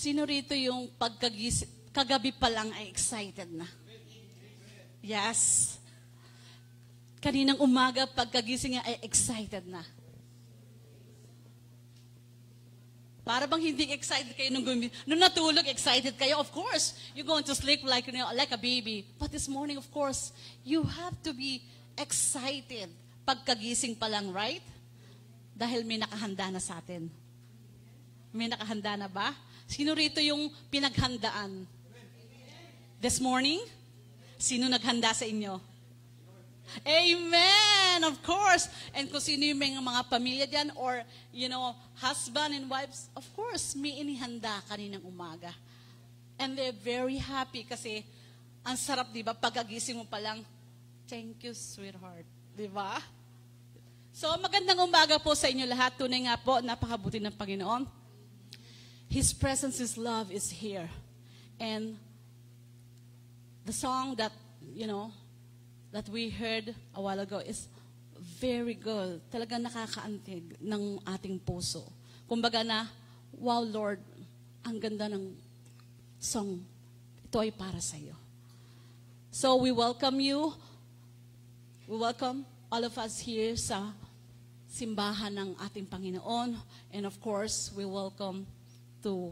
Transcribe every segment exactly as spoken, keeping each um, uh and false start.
Sino rito yung pagkagis kagabi pa lang ay excited na? Yes. Kaninang umaga, pagkagising niya ay excited na. Para bang hindi excited kayo nung gumi- nung natulog, excited kayo? Of course, you're going to sleep like, you know, like a baby. But this morning, of course, you have to be excited pagkagising pa lang, right? Dahil may nakahanda na sa atin. May nakahanda na ba? Sino rito yung pinaghandaan? This morning? Sino naghanda sa inyo? Amen! Of course! And kung sino yung mga, mga pamilya dyan or, you know, husband and wives, of course, may inihanda kaninang umaga. And they're very happy kasi ang sarap, di ba? Pagkagising mo pa lang, thank you, sweetheart. Di ba? So, magandang umaga po sa inyo lahat. Tunay nga po, napakabuti ng Panginoon. His presence, His love is here. And the song that, you know, that we heard a while ago is very good. Talagang nakakaantig ng ating puso. Kumbaga na, wow Lord, ang ganda ng song. Ito ay para sa iyo. So we welcome you. We welcome all of us here sa simbahan ng ating Panginoon. And of course, we welcome to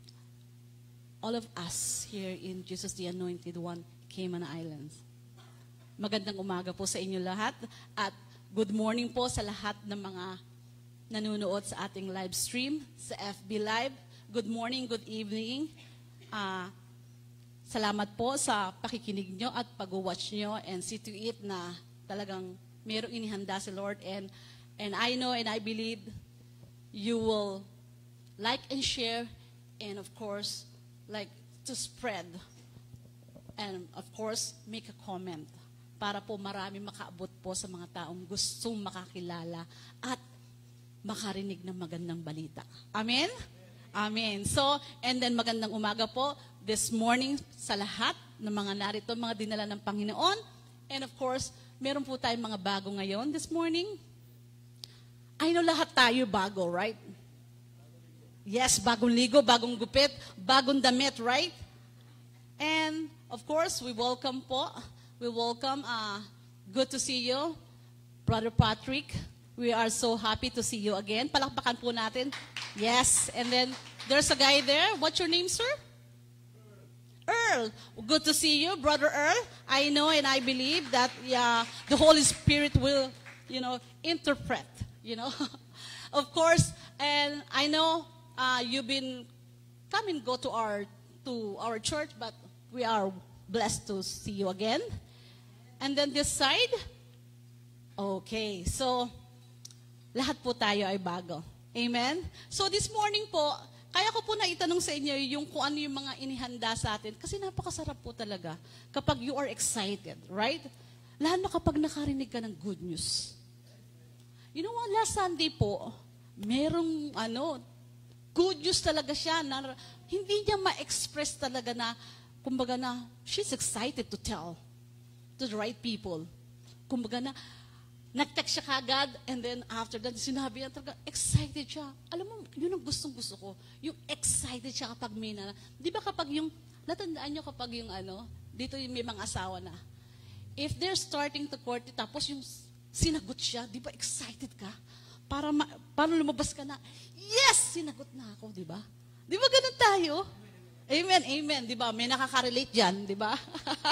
all of us here in Jesus the Anointed One, Cayman Islands. Magandang umaga po sa inyo lahat at good morning po sa lahat ng mga nanonood sa ating live stream, sa F B Live. Good morning, good evening. Uh, salamat po sa pakikinig nyo at pag-watch nyo and see to it na talagang mayroong inihanda si Lord. And, and I know and I believe you will like and share and of course, like to spread and of course, make a comment. Para po marami makaabot po sa mga taong gustong makakilala at makarinig ng magandang balita. Amen? Amen. So, and then magandang umaga po this morning sa lahat ng mga narito, mga dinala ng Panginoon. And of course, meron po tayong mga bago ngayon this morning. I know lahat tayo bago, right? Yes, bagong ligo, bagong gupit, bagong damit, right? And of course, we welcome po We welcome, uh, good to see you, Brother Patrick. We are so happy to see you again. Palakpakan po natin. Yes, and then there's a guy there. What's your name, sir? Earl. Earl. Good to see you, Brother Earl. I know and I believe that yeah, the Holy Spirit will, you know, interpret, you know. Of course, and I know uh, you've been come and go to our to our church, but we are blessed to see you again. And then this side, okay, so lahat po tayo ay bago. Amen? So this morning po, kaya ko po na itanong sa inyo yung kung ano yung mga inihanda sa atin. Kasi napakasarap po talaga kapag you are excited, right? Lalo kapag nakarinig ka ng good news. You know what, last Sunday po, merong ano, good news talaga siya na hindi niya ma-express talaga na, kumbaga na, she's excited to tell to the right people. Kumbaga na, nag-text siya kagad, and then after that, sinabi niya talaga, excited siya. Alam mo, yun ang gustong-gusto ko. Yung excited siya kapag may na, di ba kapag yung, natandaan niyo kapag yung ano, dito yung may mga asawa na, if they're starting to court, tapos yung sinagot siya, di ba excited ka? Para, ma, para lumabas ka na, yes, sinagot na ako, di ba? Di ba ganun tayo? Amen, amen, di ba? May nakaka-relate dyan, di ba?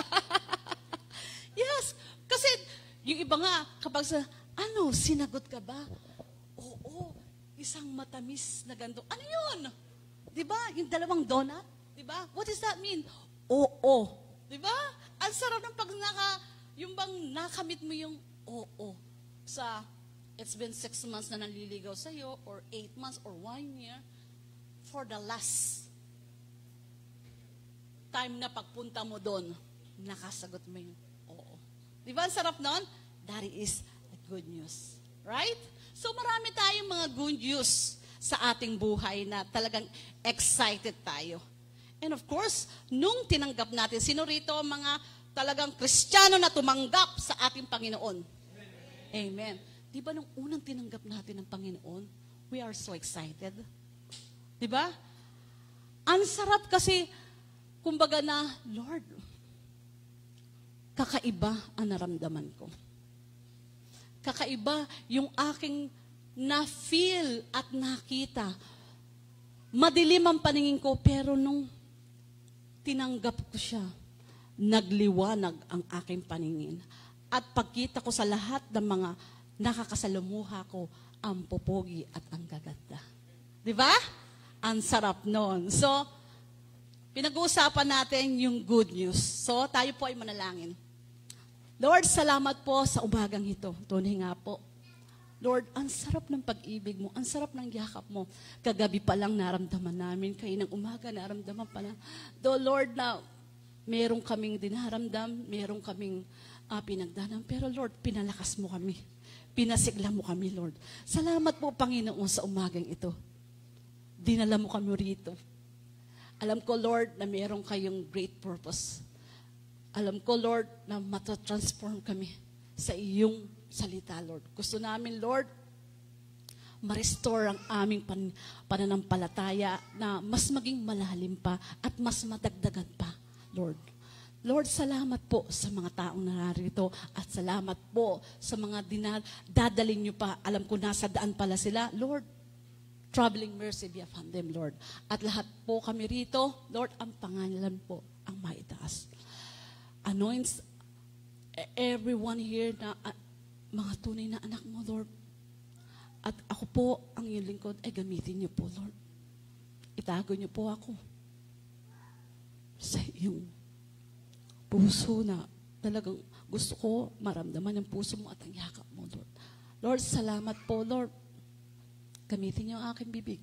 Yes, kasi yung iba nga, kapag sa, ano, sinagot ka ba? Oo, isang matamis na ganito. Ano yun? Di ba? Yung dalawang donut? Di ba? What does that mean? Oo. Di ba? Ang sarap ng pag naka, yung bang nakamit mo yung oo. Sa, it's been six months na naliligaw sa'yo, or eight months, or one year, for the last time na pagpunta mo doon, nakasagot mo yung oo. Di ba ang sarap nun? That is the good news. Right? So marami tayong mga good news sa ating buhay na talagang excited tayo. And of course, nung tinanggap natin, sino rito mga talagang Kristiyano na tumanggap sa ating Panginoon? Amen. Amen. Di ba nung unang tinanggap natin ng Panginoon, we are so excited? Di ba? Ang sarap kasi, kumbaga na, Lord, kakaiba ang naramdaman ko. Kakaiba yung aking na-feel at nakita. Madilim ang paningin ko, pero nung tinanggap ko siya, nagliwanag ang aking paningin. At pagkita ko sa lahat ng mga nakakasalamuha ko, ang popogi at ang gaganda. Di ba? Ang sarap noon. So, pinag-uusapan natin yung good news. So, tayo po ay manalangin. Lord, salamat po sa umagang ito. Tunay nga po. Lord, ang sarap ng pag-ibig mo, ang sarap ng yakap mo. Kagabi pa lang naramdaman namin, kayo ng umaga naramdaman pa lang. Do Lord, na meron kaming dinaramdam, meron kaming uh, pinagdanam, pero Lord, pinalakas mo kami. Pinasigla mo kami, Lord. Salamat po, Panginoon, sa umagang ito. Dinala mo kami rito. Alam ko, Lord, na meron kayong great purpose. Alam ko, Lord, na matatransform kami sa iyong salita, Lord. Gusto namin, Lord, ma-restore ang aming pan- pananampalataya na mas maging malalim pa at mas madagdagan pa, Lord. Lord, salamat po sa mga taong nararito at salamat po sa mga dinal dadalhin niyo pa. Alam ko nasa daan pala sila. Lord, traveling mercy be upon them, Lord. At lahat po kami rito, Lord, ang pangalan po ang maitaas. Anoints everyone here na uh, mga tunay na anak mo, Lord. At ako po, ang iyong lingkod, ay gamitin niyo po, Lord. Itago niyo po ako sa iyong puso na talagang gusto ko maramdaman ang puso mo at ang yakap mo, Lord. Lord, salamat po, Lord. Gamitin niyo ang aking bibig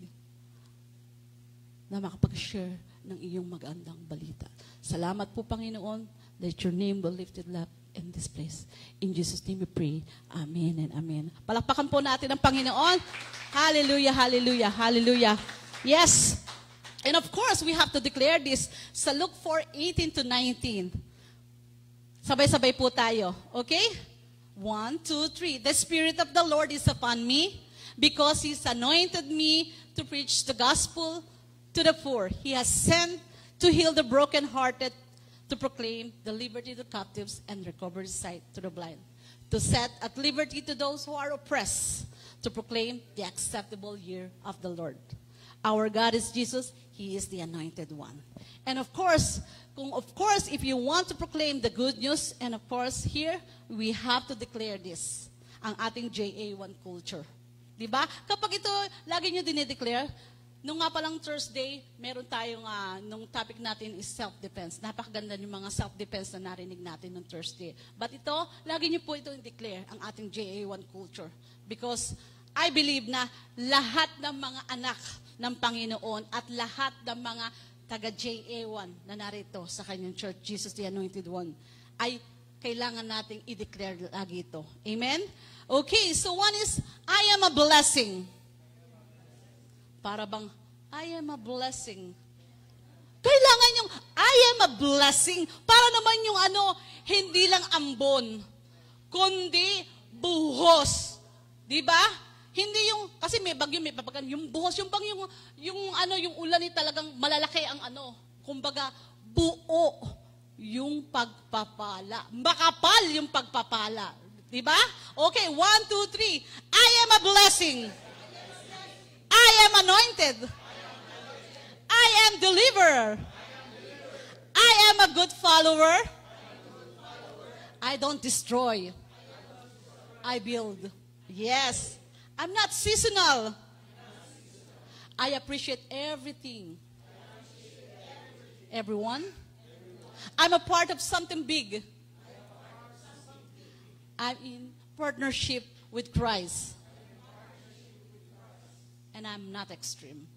na makapag-share ng iyong magandang balita. Salamat po, Panginoon. Let your name be lifted up in this place. In Jesus' name we pray. Amen and amen. Palakpakan po natin ang Panginoon. Hallelujah, hallelujah, hallelujah. Yes. And of course, we have to declare this sa Luke four, eighteen to nineteen. Sabay-sabay po tayo. Okay? One, two, three. The Spirit of the Lord is upon me because He's anointed me to preach the gospel to the poor. He has sent to heal the brokenhearted, to proclaim the liberty to the captives and recover sight to the blind, to set at liberty to those who are oppressed, to proclaim the acceptable year of the Lord. Our God is Jesus. He is the anointed one. And of course, kung of course, if you want to proclaim the good news, and of course, here, we have to declare this, ang ating J A one culture. Diba? Kapag ito, lagi nyo dinideclare, nung nga palang Thursday, meron tayong, uh, nung topic natin is self-defense. Napakaganda yung mga self-defense na narinig natin nung Thursday. But ito, lagi niyo po ito i-declare, ang ating J A one culture. Because I believe na lahat ng mga anak ng Panginoon at lahat ng mga taga-J A one na narito sa kanyang church, Jesus the Anointed One, ay kailangan nating i-declare lagi ito. Amen? Okay, so one is, I am a blessing. Para bang, I am a blessing. Kailangan yung, I am a blessing. Para naman yung ano, hindi lang ambon, kundi buhos. Di ba? Hindi yung, kasi may bagyo, may papagan, yung buhos, yung bang yung, yung ano, yung ulan ni talagang malalaki ang ano, kumbaga, buo yung pagpapala. Makapal yung pagpapala. Di ba? Okay, one, two, three. I am a blessing. I am anointed. I am deliverer. I am a good follower. I don't destroy. I build. Yes. I'm not seasonal. I appreciate everything. Everyone. I'm a part of something big. I'm in partnership with Christ. And I'm not extreme.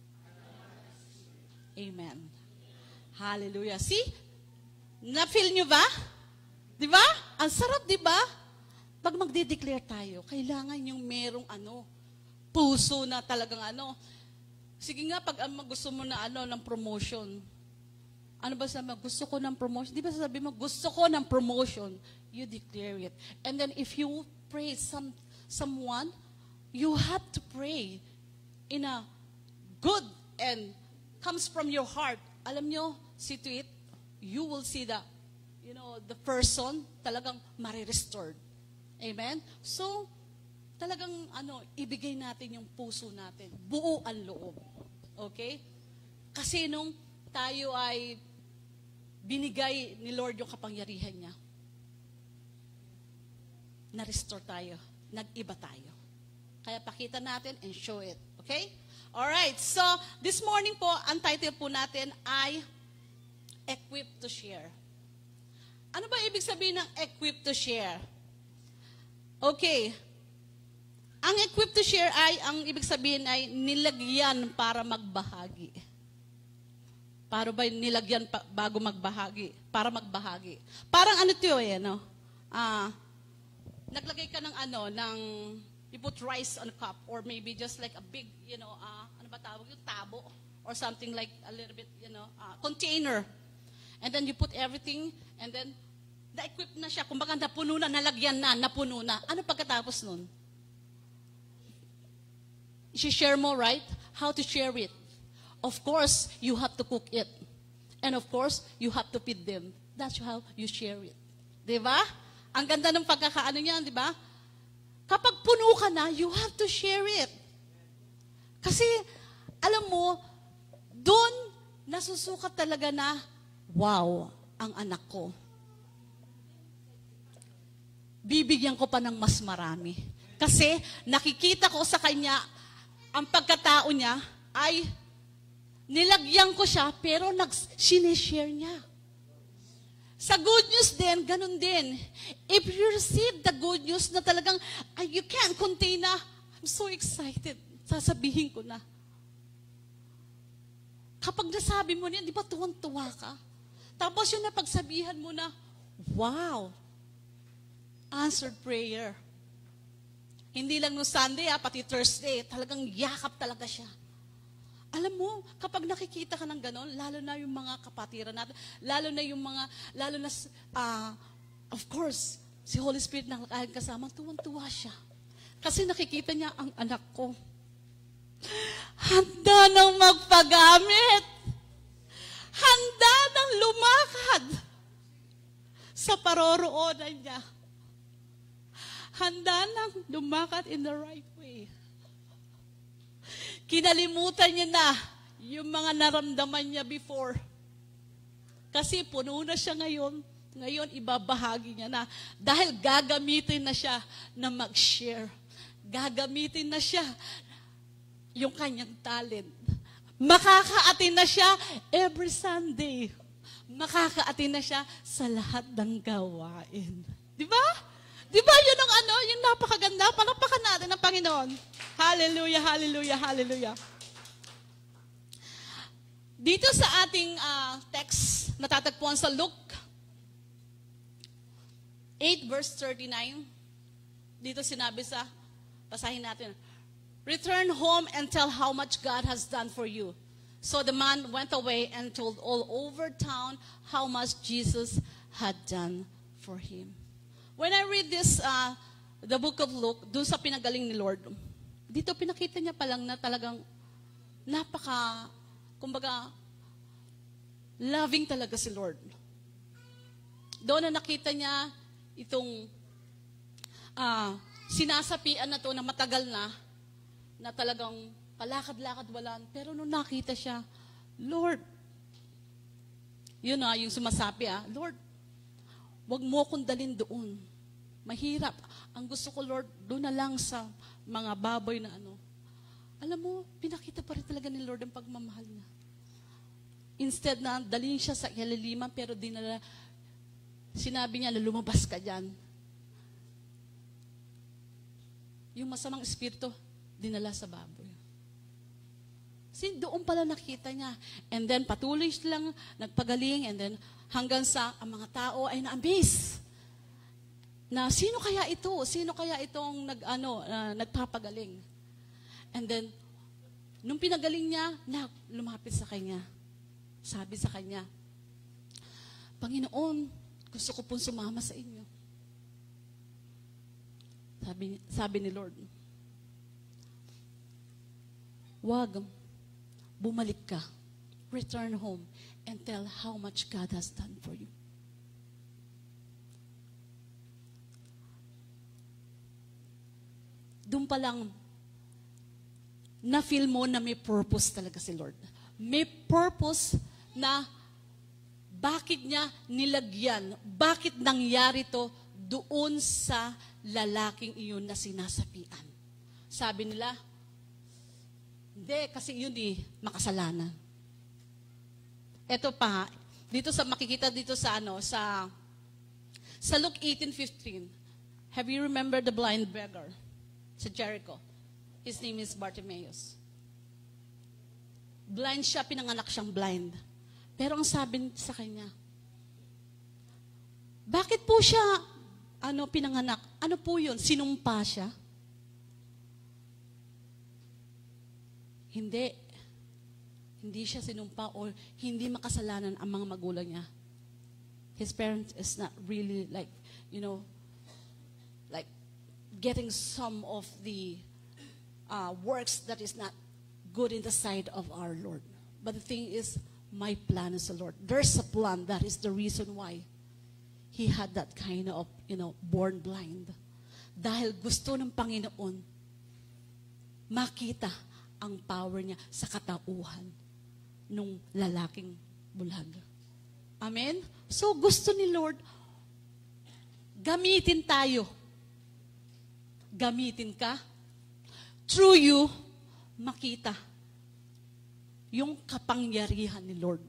Amen. Hallelujah. See? Na-feel nyo ba? Di ba? Ang sarap, di ba? Pag magde-declare tayo, kailangan yung merong ano, puso na talagang ano. Sige nga, pag um, gusto mo na ano, ng promotion. Ano ba sabi mo? Gusto ko ng promotion. Di ba sabi mo, gusto ko ng promotion. You declare it. And then if you praise some, someone, you have to pray in a good and comes from your heart, alam nyo, see to it, you will see the, you know, the person talagang marirestored. Amen? So, talagang, ano, ibigay natin yung puso natin. Buo ang loob. Okay? Kasi nung tayo ay binigay ni Lord yung kapangyarihan niya, na-restore tayo. Nag-iba tayo. Kaya pakita natin and show it. Okay? Alright. So, this morning po, ang title po natin ay Equipped to Share. Ano ba ibig sabihin ng equipped to share? Okay. Ang equipped to share ay, ang ibig sabihin ay nilagyan para magbahagi. Para ba nilagyan pa, bago magbahagi? Para magbahagi. Parang ano ito eh, no? Ah, naglagay ka ng ano, ng, you put rice on a cup, or maybe just like a big, you know, uh, ano ba tawag yung tabo, or something like a little bit, you know, uh, container. And then you put everything, and then, na-equip na siya. Kumbaga, napuno na, nalagyan na, napuno na. Ano pagkatapos nun? I-share mo, right? How to share it. Of course, you have to cook it. And of course, you have to feed them. That's how you share it. Diba? Ang ganda ng pagkakaano niyan, di ba? Kapag puno ka na, you have to share it. Kasi, alam mo, doon nasusukat talaga na, wow, ang anak ko. Bibigyan ko pa ng mas marami. Kasi, nakikita ko sa kanya, ang pagkatao niya ay nilagyan ko siya, pero nag-sinishare niya. Sa good news din, ganun din. If you receive the good news na talagang, uh, you can't contain na, I'm so excited. Sasabihin ko na. Kapag nasabi mo niyan, di ba tuwang-tuwa ka? Tapos yung napagsabihan mo na, wow, answered prayer. Hindi lang no Sunday, ha, pati Thursday, talagang yakap talaga siya. Alam mo, kapag nakikita ka ng ganon, lalo na yung mga kapatiran natin, lalo na yung mga, lalo na, uh, of course, si Holy Spirit na kahit kasama, tuwang-tuwa siya. Kasi nakikita niya ang anak ko. Handa nang magpagamit. Handa nang lumakad sa paroroonan niya. Handa nang lumakad in the right way. Kinalimutan niya na yung mga naramdaman niya before. Kasi puno na siya ngayon. Ngayon, ibabahagi niya na. Dahil gagamitin na siya na mag-share. Gagamitin na siya yung kanyang talent. Makakaatin na siya every Sunday. Makakaatin na siya sa lahat ng gawain. Di ba? Di ba yun ang ano, yung napakaganda? Palakpakan natin ang Panginoon. Hallelujah, hallelujah, hallelujah. Dito sa ating uh, text, natatagpuan sa Luke eight verse thirty-nine, dito sinabi sa, basahin natin, return home and tell how much God has done for you. So the man went away and told all over town how much Jesus had done for him. When I read this, uh, the book of Luke, dun sa pinagaling ni Lord, dito pinakita niya palang na talagang napaka, kumbaga, loving talaga si Lord. Doon na nakita niya itong uh, sinasapian na to na matagal na, na talagang palakad-lakad walan. Pero nung nakita siya, Lord, yun na, yung sumasapi ah, Lord, wag mo akong dalhin doon. Mahirap. Ang gusto ko, Lord, doon na lang sa mga baboy na ano. Alam mo, pinakita pa rin talaga ni Lord ang pagmamahal niya. Instead na dalhin siya sa ilaliman, pero dinala, sinabi niya na lumabas ka dyan. Yung masamang espiritu, dinala sa baboy. Kasi doon pala nakita niya. And then patuloy silang nagpagaling, and then hanggang sa ang mga tao ay na-amaze. Na sino kaya ito? Sino kaya itong nag, ano, uh, nagpapagaling? And then, nung pinagaling niya, na, lumapit sa kanya. Sabi sa kanya, Panginoon, gusto ko pong sumama sa inyo. Sabi, sabi ni Lord, wag, bumalik ka. return home and tell how much God has done for you. Doon pa lang, na-feel mo na may purpose talaga si Lord. May purpose na bakit niya nilagyan, bakit nangyari to doon sa lalaking iyon na sinasapian. Sabi nila, hindi, kasi yun di makasalanan. Ito pa, dito sa makikita dito sa ano, sa sa Luke eighteen fifteen. Have you remembered the blind beggar sa Jericho? His name is Bartimaeus. Blind siya, pinanganak siyang blind. Pero ang sabi sa kanya, bakit po siya ano pinanganak? Ano po yun? Sinumpa siya? Hindi. Hindi siya sinumpa o hindi makasalanan ang mga magulang niya. His parents is not really like, you know, like getting some of the uh, works that is not good in the sight of our Lord. But the thing is, my plan is the Lord. There's a plan. That is the reason why he had that kind of, you know, born blind. Dahil gusto ng Panginoon makita ang power niya sa katauhan nung lalaking bulag. Amen? So gusto ni Lord, gamitin tayo. Gamitin ka. Through you, makita yung kapangyarihan ni Lord.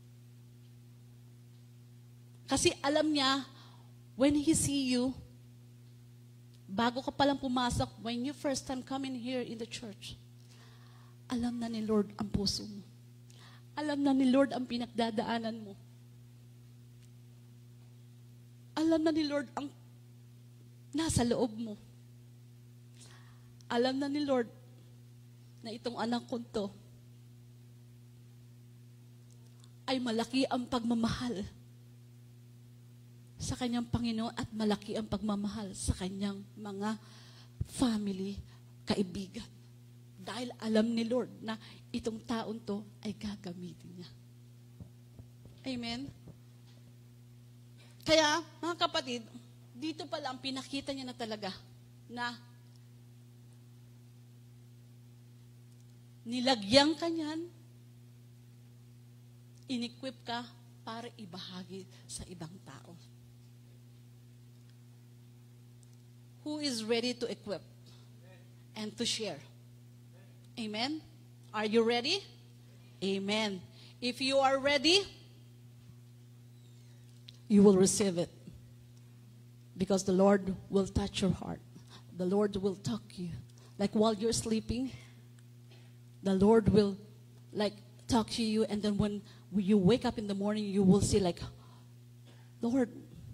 Kasi alam niya, when He see you, bago ka palang pumasok, when you first time come in here in the church, alam na ni Lord ang puso mo. Alam na ni Lord ang pinagdadaanan mo. Alam na ni Lord ang nasa loob mo. Alam na ni Lord na itong anak ko to ay malaki ang pagmamahal sa kanyang Panginoon at malaki ang pagmamahal sa kanyang mga family, kaibigan. Dahil alam ni Lord na itong taon to ay gagamitin niya. Amen? Kaya, mga kapatid, dito pala ang pinakita niya na talaga na nilagyan ka niyan, in-equip ka para ibahagi sa ibang tao. Who is ready to equip and to share? Amen? Are you ready? Amen. If you are ready, you will receive it. Because the Lord will touch your heart. The Lord will talk to you. Like while you're sleeping, the Lord will like talk to you, and then when you wake up in the morning, you will see like, Lord,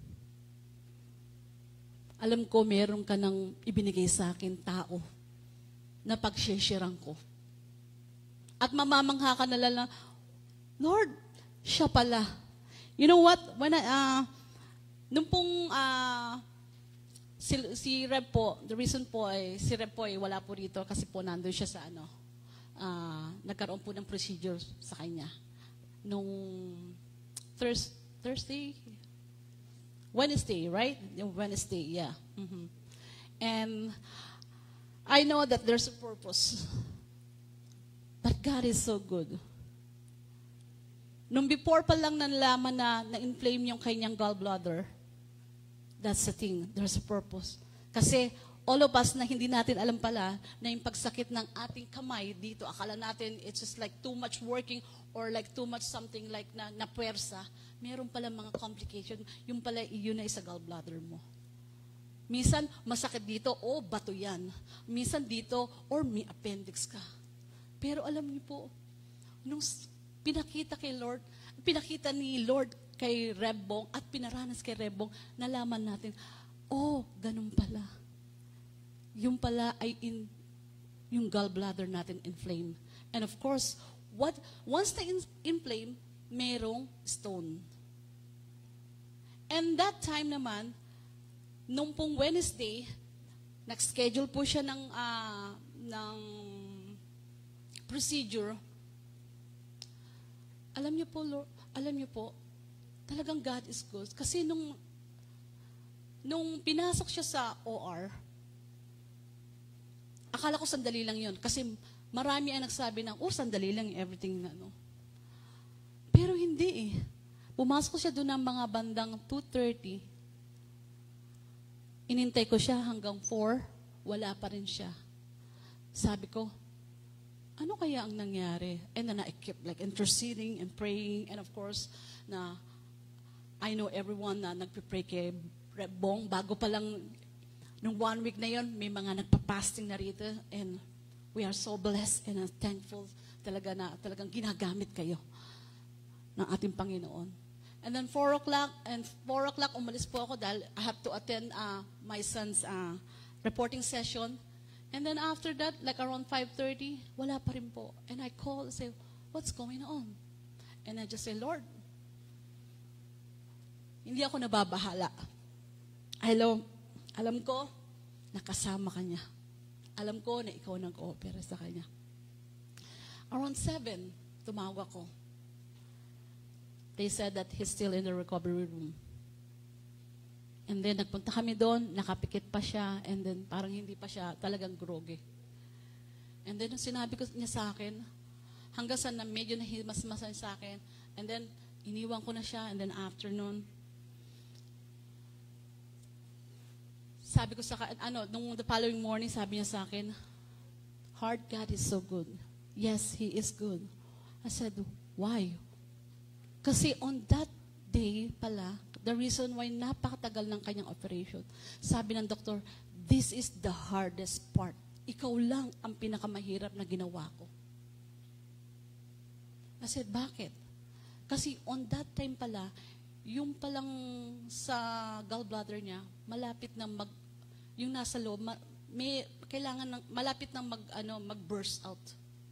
alam ko meron ka nang ibinigay sa akin tao na pag-sharean ko. At mamamangha ka na lang, Lord, siya pala. You know what? When I, uh, nung pong uh, si, si Reb po, the reason po ay, si Reb po ay wala po rito kasi po nandun siya sa ano, uh, nagkaroon po ng procedure sa kanya. Nung Thurs, Thursday, Wednesday, right? Wednesday, yeah. Mm-hmm. And I know that there's a purpose. But God is so good. Nung before pa lang nalaman na na-inflame yung kanyang gallbladder, that's the thing. There's a purpose. Kasi all of us na hindi natin alam pala na yung pagsakit ng ating kamay dito, akala natin it's just like too much working or like too much something like na, na puwersa. Meron pala mga complication. Yung pala, yun na sa gallbladder mo. Minsan, masakit dito, oh, bato yan. Minsan dito, or may appendix ka. Pero alam niyo po, nung pinakita kay Lord, pinakita ni Lord kay Rebong at pinaranas kay Rebong, nalaman natin, oh, ganun pala. Yung pala ay in, yung gallbladder natin inflame. And of course, what once na in, inflame, merong stone. And that time naman, nung pong Wednesday, nag-schedule po siya ng, uh, ng procedure. alam niyo po, Lord, alam niyo po, talagang God is good. Kasi nung, nung pinasok siya sa O R, akala ko sandali lang yun. Kasi marami ang nagsabi ng, oh, sandali lang everything na, no. Pero hindi eh. Pumasok siya doon ng mga bandang two thirty. Inintay ko siya hanggang four, wala pa rin siya. Sabi ko, ano kaya ang nangyari? And then I kept like interceding and praying. And of course, na I know everyone na nagpipray kay Bong. Bago pa lang, nung one week na yon, may mga nagpa-fasting na rito. And we are so blessed and thankful talaga na talagang ginagamit kayo ng ating Panginoon. And then four o'clock, and four o'clock umalis po ako dahil I have to attend uh, my son's uh, reporting session. And then after that, like around five thirty, wala pa rin po. And I call and say, what's going on? And I just say, Lord, hindi ako nababahala. Hello, alam ko, nakasama ka niya. Alam ko na ikaw nag-opera sa kanya. Around seven, tumawag ako. They said that he's still in the recovery room. And then, nagpunta kami doon, nakapikit pa siya, and then parang hindi pa siya talagang groggy. And then, sinabi ko niya sa akin, hanggang sa na medyo nahimas-masan sa akin, and then, iniwan ko na siya, and then afternoon, sabi ko sa ano, nung the following morning, sabi niya sa akin, Heart, God is so good. Yes, He is good. I said, why? Kasi on that day pala, the reason why napakatagal ng kanyang operation, sabi ng doktor, this is the hardest part. Ikaw lang ang pinakamahirap na ginawa ko. I said, bakit? Kasi on that time pala, yung palang sa gallbladder niya, malapit na mag, yung nasa loob, ma, may kailangan ng, malapit na mag, ano, mag-burst out.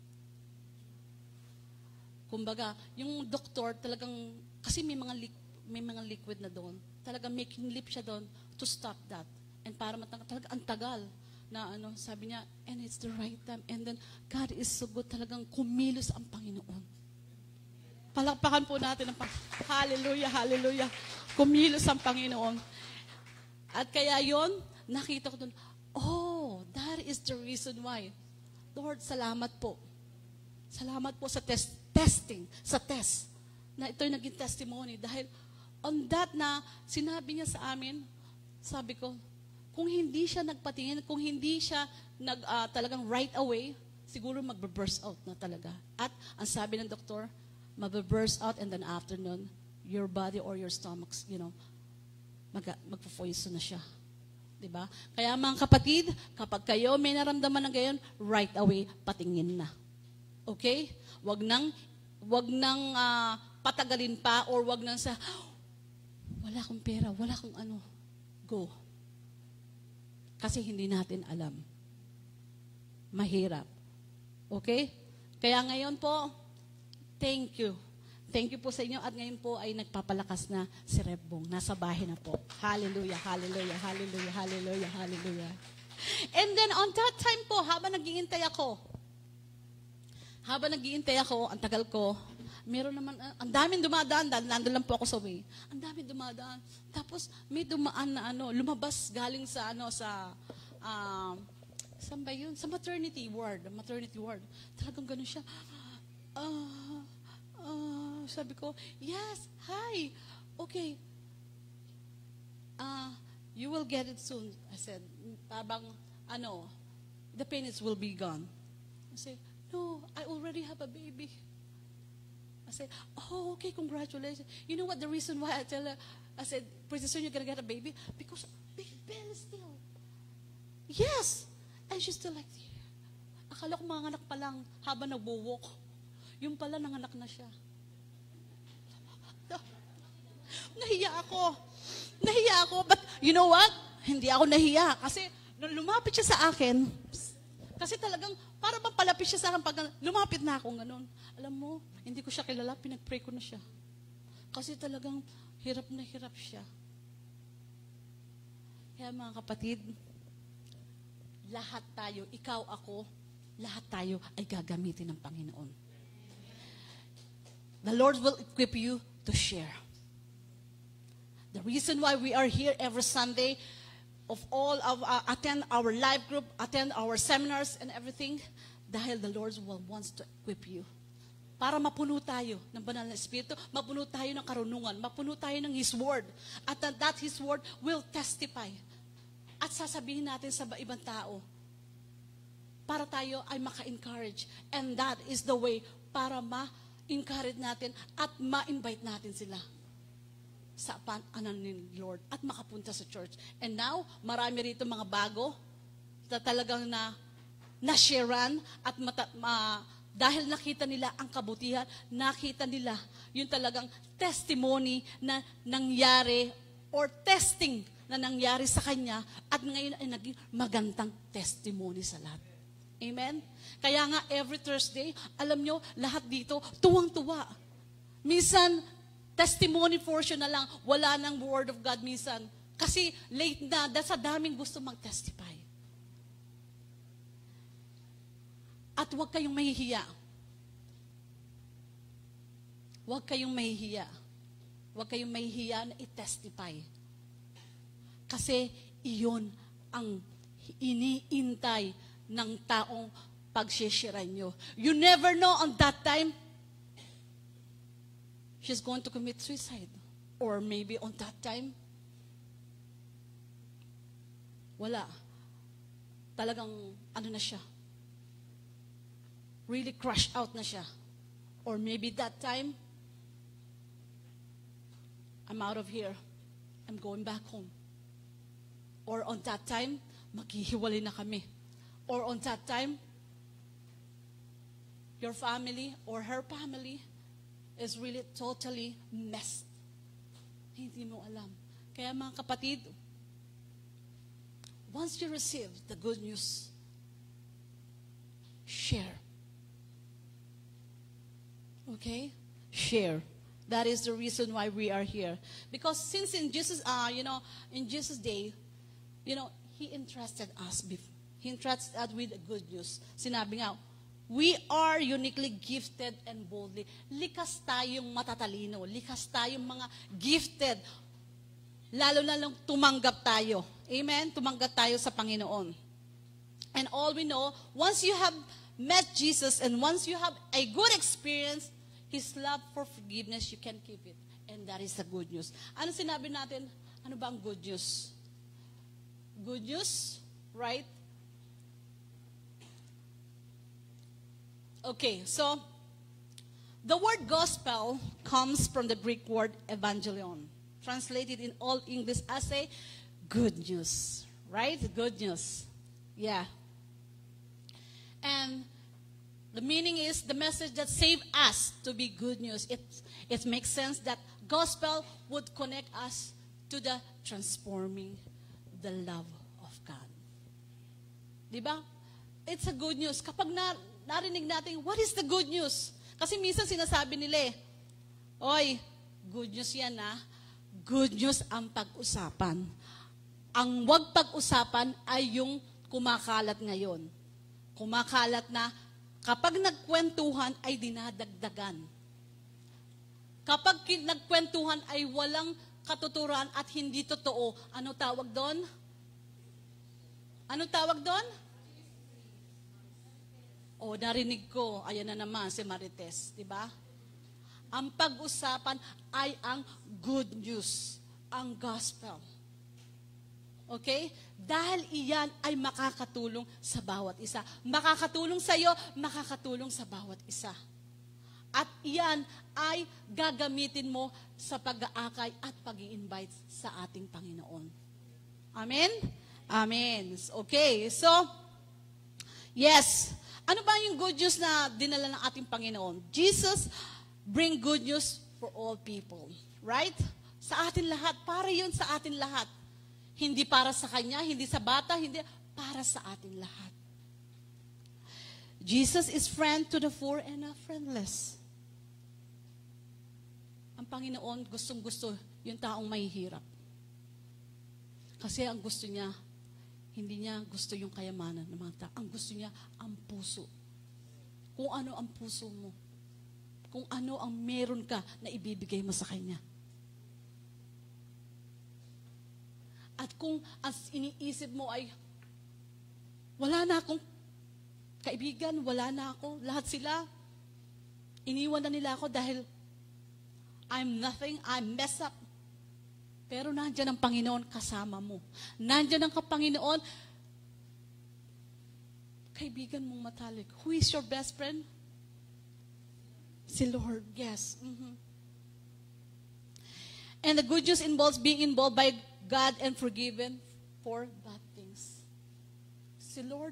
Kumbaga, yung doktor talagang, kasi may mga, li, may mga liquid na doon, talagang making lip siya doon to stop that. And para matanggal, talaga ang tagal na ano, sabi niya, and it's the right time. And then, God is so good, talagang kumilos ang Panginoon. Palakpakan po natin ang Panginoon. Hallelujah, hallelujah. Kumilos ang Panginoon. At kaya yon, nakita ko doon, oh, that is the reason why. Lord, salamat po. Salamat po sa test, testing, sa test, na ito'y naging testimony. Dahil on that na sinabi niya sa amin, sabi ko, kung hindi siya nagpatingin, kung hindi siya nag, uh, talagang right away, siguro mag-burst out na talaga. At ang sabi ng doktor, mag-burst out and then afternoon, your body or your stomachs, you know, mag, magpo-poison na siya. Diba? Kaya mga kapatid, kapag kayo may naramdaman ng gayon, right away, patingin na. Okay? Wag nang, wag nang uh, patagalin pa or wag nang sa, wala akong pera, wala akong ano. Go. Kasi hindi natin alam. Mahirap. Okay? Kaya ngayon po, thank you. Thank you po sa inyo. At ngayon po ay nagpapalakas na si Rebong. Nasa bahay na po. Hallelujah, hallelujah, hallelujah, hallelujah, hallelujah. And then on that time po, habang nag-iintay ako, habang nag-iintay ako, ang tagal ko, meron naman, uh, ang daming dumadaan, dahil nandun lang po ako sa way. Ang daming dumadaan. Tapos may dumaan na ano, lumabas galing sa ano, sa, um, saan ba yun? Sa maternity ward. Maternity ward. Talagang ganun siya. Ah, uh, uh, sabi ko, yes, hi, okay. Uh, you will get it soon. I said, parang, ano, the pain is will be gone. I said, no, I already have a baby. I said, oh, okay, congratulations. You know what the reason why I tell her, I said, pretty soon you're going to get a baby? Because big belly still. Yes. And she's still like, akala ko mga anak pa lang habang nagbuwok. Yung pala, nanganak na siya. Nahiya ako. Nahiya ako. But you know what? Hindi ako nahiya. Kasi nung lumapit siya sa akin, kasi talagang, para bang palapit siya sa akin pag lumapit na ako ganun. Alam mo, hindi ko siya kilala, pinag-pray ko na siya. Kasi talagang hirap na hirap siya. Kaya mga kapatid, lahat tayo, ikaw, ako, lahat tayo ay gagamitin ng Panginoon. the Lord will equip you to share. The reason why we are here every Sunday, of all of uh, attend our live group, attend our seminars and everything, dahil the Lord will wants to equip you. Para mapuno tayo ng banal na Espiritu, mapuno tayo ng karunungan, mapuno tayo ng His Word. At that His Word will testify. At sasabihin natin sa ibang tao, para tayo ay maka-encourage. And that is the way para ma-encourage natin at ma-invite natin sila sa pananan ni Lord at makapunta sa church. And now, marami rito mga bago na talagang na na-sharean at mata, ma, dahil nakita nila ang kabutihan, nakita nila yung talagang testimony na nangyari or testing na nangyari sa kanya at ngayon ay naging magandang testimony sa lahat. Amen? Kaya nga, every Thursday, alam nyo, lahat dito, tuwang-tuwa. Minsan, testimony portion na lang, wala nang Word of God minsan. Kasi late na, dahil sa daming gusto mag-testify. At huwag kayong mahihiya. Huwag kayong mahihiya. Huwag kayong mahihiya na i-testify. Kasi iyon ang iniintay ng taong pagsishiran nyo. You never know on that time, she's going to commit suicide. Or maybe on that time, wala. Talagang, ano na siya, really crushed out na siya. Or maybe that time, I'm out of here. I'm going back home. Or on that time, maghihiwalay na kami. Or on that time, your family or her family is really totally messed. Hindi mo alam. Kaya mga kapatid, once you receive the good news, share. Okay? Share. That is the reason why we are here. Because since in Jesus, uh, you know, in Jesus' day, you know, He entrusted us. He entrusted us with the good news. Sinabi nga, we are uniquely gifted and boldly. Likas tayong matatalino. Likas tayong mga gifted. Lalo na lang tumanggap tayo. Amen? Tumanggap tayo sa Panginoon. And all we know, once you have met Jesus and once you have a good experience, His love for forgiveness, you can keep it. And that is the good news. Ano sinabi natin? Ano ba ang good news? Good news, right? Okay, so the word gospel comes from the Greek word evangelion, translated in all English as a good news, right? Good news. Yeah. And the meaning is the message that saved us to be good news. It, it makes sense that gospel would connect us to the transforming the love of God. Diba? It's a good news. Kapag na, narinig natin, what is the good news? Kasi minsan sinasabi nila eh, oy, good news yan ah. Good news ang pag-usapan. Ang wag pag-usapan ay yung kumakalat ngayon. Kumakalat na kapag nagkwentuhan ay dinadagdagan. Kapag nagkwentuhan ay walang katuturan at hindi totoo, ano tawag doon? Ano tawag doon? O, narinig ko, ayan na naman si Marites, di ba? Ang pag-usapan ay ang good news, ang gospel. Okay? Dahil iyan ay makakatulong sa bawat isa. Makakatulong sa iyo, makakatulong sa bawat isa. At iyan ay gagamitin mo sa pag-aakay at pag-i-invite sa ating Panginoon. Amen? Amen. Okay, so, yes. Ano ba yung good news na dinala ng ating Panginoon? Jesus bring good news for all people. Right? Sa atin lahat. Para yun sa atin lahat. Hindi para sa kanya, hindi sa bata, hindi para sa atin lahat. Jesus is friend to the poor and the friendless. Ang Panginoon, gustong-gusto yung taong mahihirap. Kasi ang gusto niya, hindi niya gusto yung kayamanan ng mga tao. Ang gusto niya, ang puso. Kung ano ang puso mo. kung ano ang meron ka na ibibigay mo sa Kanya. At kung as iniisip mo ay, wala na akong kaibigan, wala na ako, lahat sila, iniwan na nila ako dahil I'm nothing, I'm messed up. Pero nandiyan ang Panginoon kasama mo. Nandiyan ang Panginoon, kaibigan mong matalik. Who is your best friend? Si Lord, yes. Mm-hmm. And the good news involves being involved by God and forgiven for bad things. Si Lord,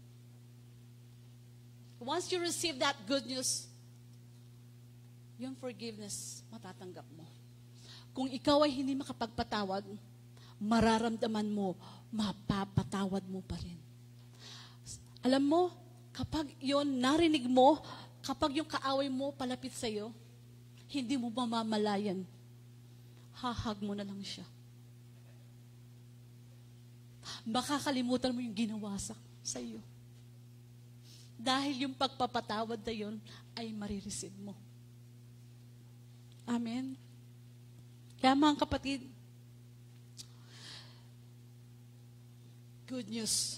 once you receive that good news, yung forgiveness, matatanggap mo. Kung ikaw ay hindi makapagpatawad, mararamdaman mo, mapapatawad mo pa rin. Alam mo, kapag yon narinig mo, kapag yung kaaway mo palapit sa'yo, hindi mo mamamalayan. Hahag mo na lang siya. Makakalimutan mo yung ginawa sa sa'yo. Dahil yung pagpapatawad na yun ay marireceive mo. Amen? Kaya mga kapatid, good news.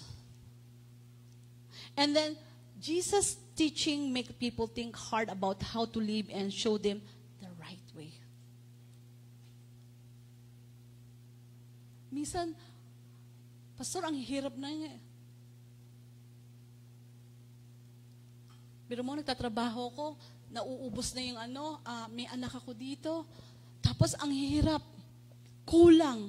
And then, Jesus' teaching make people think hard about how to live and show them the right way. Minsan, Pastor, ang hirap na nga. Pero mo, nagtatrabaho ko, nauubos na yung ano, uh, may anak ako dito. Tapos, ang hirap. Kulang.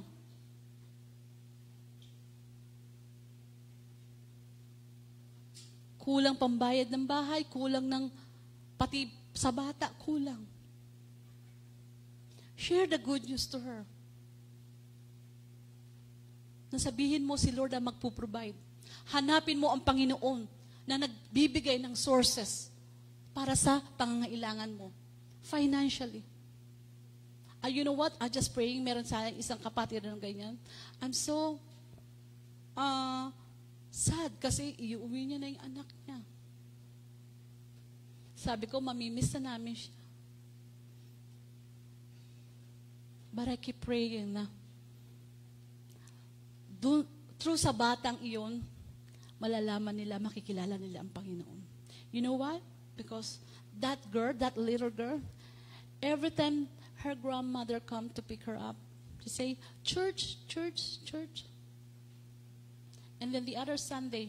Kulang pambayad ng bahay, kulang ng pati sa bata, kulang. Share the good news to her. Nasabihin mo si Lord ang magpo-provide. Hanapin mo ang Panginoon na nagbibigay ng sources para sa pangangailangan mo. Financially. Ah, you know what? I just praying, meron sa isang kapatid ng ganyan. I'm so, ah, uh, sad kasi iuwi niya na yung anak niya. Sabi ko, mamimiss na namin siya. But I keep praying na dun, through sa batang iyon, malalaman nila, makikilala nila ang Panginoon. You know why? Because that girl, that little girl, every time her grandmother come to pick her up, she say, church, church, church. And then the other Sunday,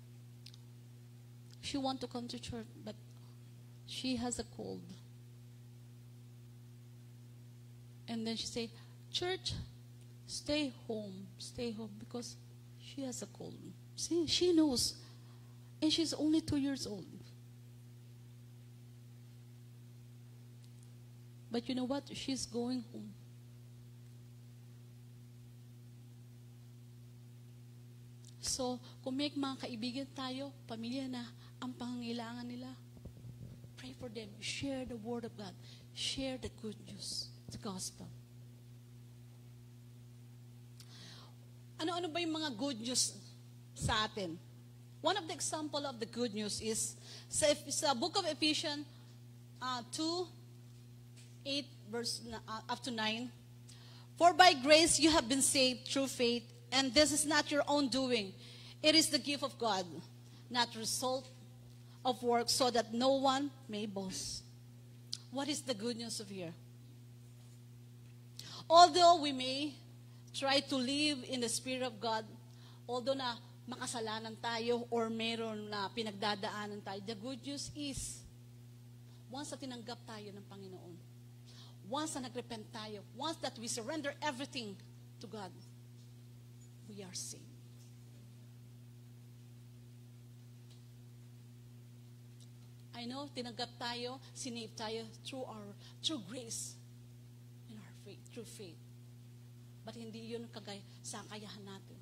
she want to come to church, but she has a cold. And then she say, church, stay home, stay home, because she has a cold. See, she knows. And she's only two years old. But you know what? She's going home. So, kung may mga kaibigan tayo, pamilya na, ang pangangailangan nila, pray for them. Share the word of God. Share the good news, the gospel. Ano-ano ba yung mga good news sa atin? One of the example of the good news is sa, sa book of Ephesians uh, two, eight, verse uh, up to nine. For by grace you have been saved through faith, and this is not your own doing. It is the gift of God, not result of work, so that no one may boast. What is the good news of here? Although we may try to live in the Spirit of God, although na makasalanan tayo or meron na pinagdadaanan tayo, the good news is, once na tinanggap tayo ng Panginoon, once na nagrepent tayo, once that we surrender everything to God, we are saved. I know, tinanggap tayo, sinave tayo through our, through grace, in our faith, through faith. But hindi yun kagay sa kayahan natin.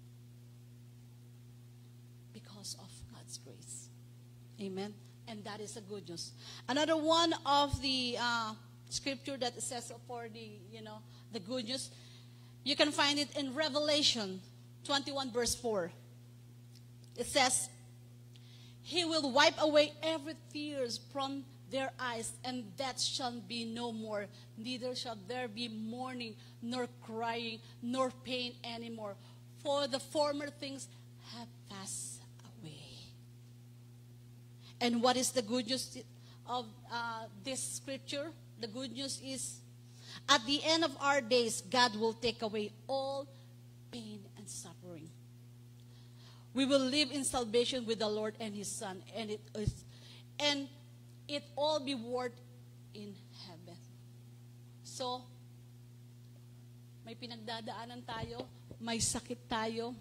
Because of God's grace. Amen? And that is the good news. Another one of the uh, scripture that says for the, you know, the good news, you can find it in Revelation twenty-one verse four. It says, He will wipe away every tears from their eyes, and death shall be no more. Neither shall there be mourning, nor crying, nor pain anymore. For the former things have passed away. And what is the good news of uh, this scripture? The good news is, at the end of our days, God will take away all pain and suffering. We will live in salvation with the Lord and His Son, and it is, and it all be worth in heaven. So, may pinagdadaanan tayo, may sakit tayo,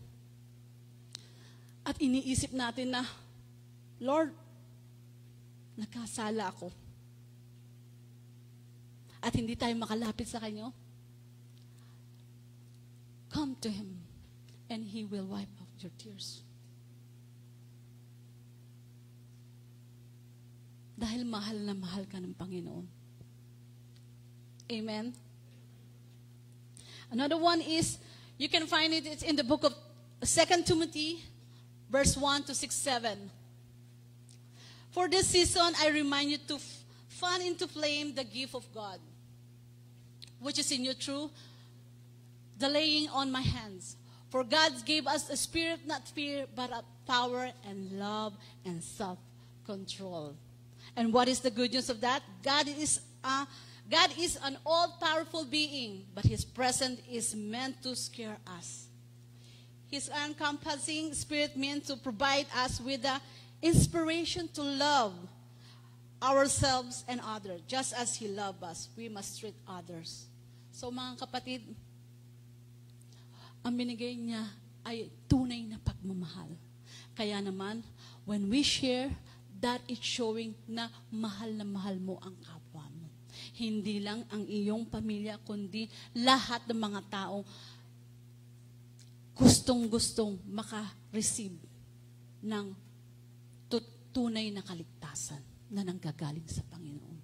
at iniisip natin na, Lord, nagkasala ako. At hindi tayo makalapit sa Kanya. Come to Him, and He will wipe out your tears. Dahil mahal na mahal ka ng Panginoon. Amen? Another one is, you can find it, it's in the book of Second Timothy, verse one to six, seven. For this season, I remind you to f- fan into flame the gift of God, which is in you through the laying on my hands. For God gave us a spirit, not fear, but a power and love and self-control. And what is the good news of that? God is uh, God is an all-powerful being, but His presence is meant to scare us. His encompassing spirit meant to provide us with the inspiration to love ourselves and others. Just as He loved us, we must treat others. So mga kapatid, ang binigay niya ay tunay na pagmamahal. Kaya naman, when we share, that is showing na mahal na mahal mo ang kapwa mo. Hindi lang ang iyong pamilya, kundi lahat ng mga taong gustong-gustong maka-receive ng tunay na kaligtasan na nanggagaling sa Panginoon.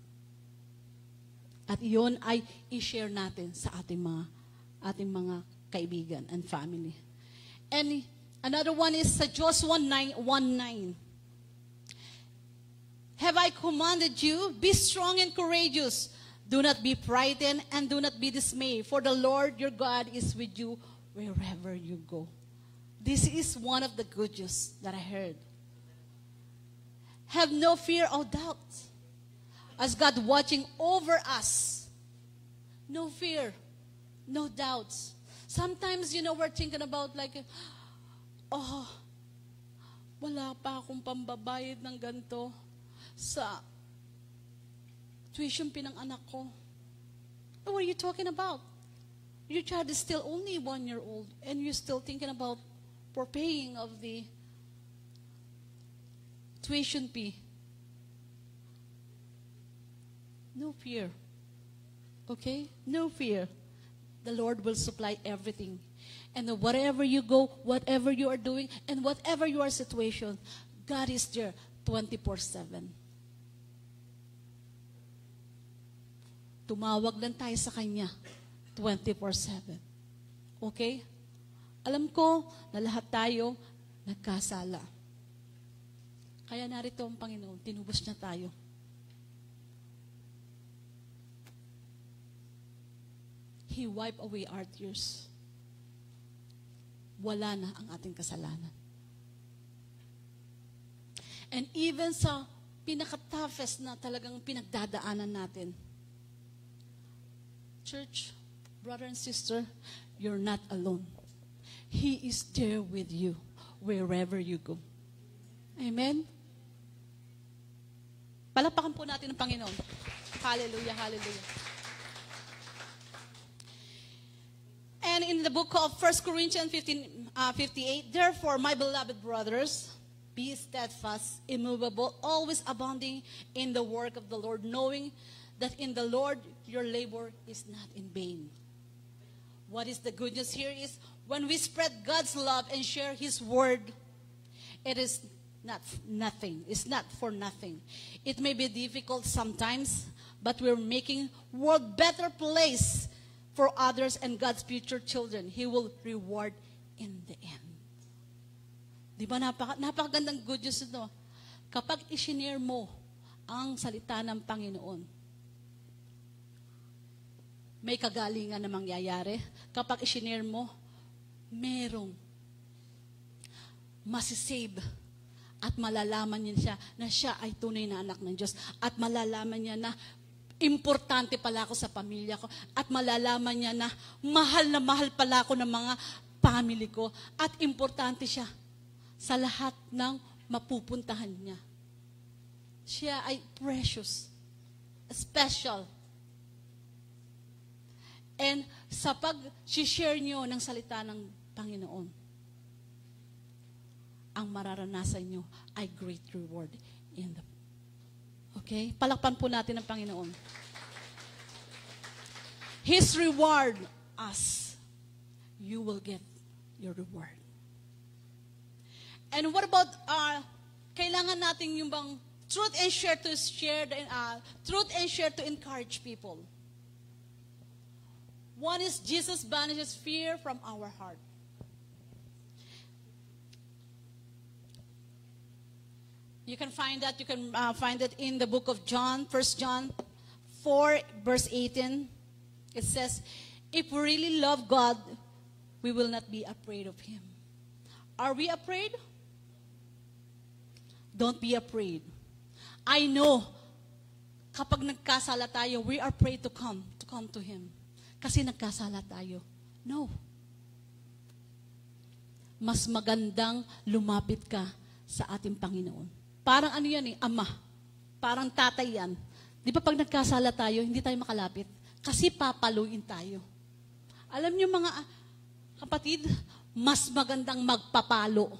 At iyon ay i-share natin sa ating mga ating mga kaibigan and family. And another one is sa Joshua one nine. Have I commanded you? Be strong and courageous. Do not be frightened and do not be dismayed, for the Lord your God is with you wherever you go. This is one of the good news that I heard. Have no fear or doubt, as God watching over us. No fear, no doubts. Sometimes, you know, we're thinking about like, oh, wala pa akong pambabayad ng ganito sa tuition fee ng anak ko. What are you talking about? Your child is still only one year old and you're still thinking about for paying of the tuition fee. No fear. Okay? No fear. The Lord will supply everything. And whatever you go, whatever you are doing, and whatever your situation, God is there twenty-four seven. Tumawag lang tayo sa Kanya twenty-four seven. Okay? Alam ko na lahat tayo nagkasala. Kaya narito ang Panginoon, tinubos niya tayo. He wiped away our tears. Wala na ang ating kasalanan. And even sa pinaka-toughest na talagang pinagdadaanan natin, church, brother and sister, you're not alone. He is there with you wherever you go. Amen? Palakpakan po natin ang Panginoon. Hallelujah, hallelujah. And in the book of First Corinthians fifteen, uh, fifty-eight, therefore, my beloved brothers, be steadfast, immovable, always abounding in the work of the Lord, knowing that in the Lord your labor is not in vain. What is the good news here is when we spread God's love and share His word, it is not nothing. It's not for nothing. It may be difficult sometimes, but we're making world better place for others and God's future children. He will reward in the end. Di ba napaka, napakagandang good news ito? Kapag isinare mo ang salita ng Panginoon, may kagalingan na mangyayari. Kapag isinare mo, merong masisave at malalaman niya siya na siya ay tunay na anak ng Diyos. At malalaman niya na importante pala ako sa pamilya ko. At malalaman niya na mahal na mahal pala ako ng mga family ko. At importante siya sa lahat ng mapupuntahan niya. Siya ay precious, special. And sa pag-share niyo ng salita ng Panginoon, ang mararanasan nyo ay great reward in the... Okay? Palakpan po natin ang Panginoon. His reward us. You will get your reward. And what about, uh, kailangan natin yung bang truth and share to share, the, uh, truth and share to encourage people. One is Jesus banishes fear from our heart. You can find that, you can uh, find it in the book of John, First John four, verse eighteen. It says, if we really love God, we will not be afraid of Him. Are we afraid? Don't be afraid. I know, kapag nagkasala tayo, we are afraid to come, to come to Him. Kasi nagkasala tayo. No. Mas magandang lumapit ka sa ating Panginoon. Parang ano yan eh, ama. Parang tatay yan. Di ba pag nagkasala tayo, hindi tayo makalapit? Kasi papaluin tayo. Alam niyo mga kapatid, mas magandang magpapalo.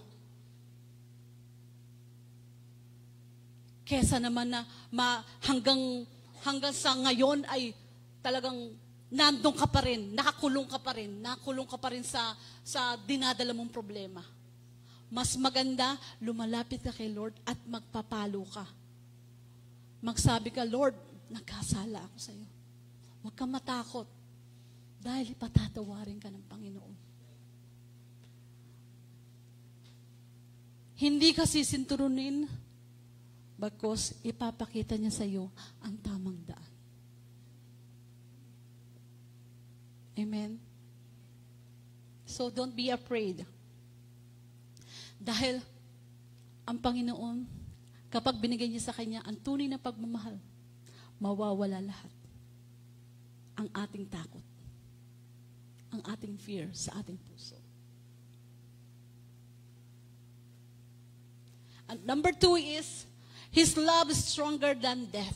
Kesa naman na ma, hanggang, hanggang sa ngayon ay talagang nandun ka pa rin, nakakulong ka pa rin, nakakulong ka pa rin sa, sa dinadala mong problema. Mas maganda, lumalapit ka kay Lord at magpapalo ka. Magsabi ka, Lord, nagkasala ako sa iyo. Huwag kang matakot dahil ipatatawarin ka ng Panginoon. Hindi ka sisinturunin bagkus ipapakita niya sa iyo ang tamang daan. Amen? So don't be afraid. Dahil ang Panginoon, kapag binigay niya sa Kanya ang tunay na pagmamahal, mawawala lahat. Ang ating takot, ang ating fear sa ating puso. And number two is, His love is stronger than death.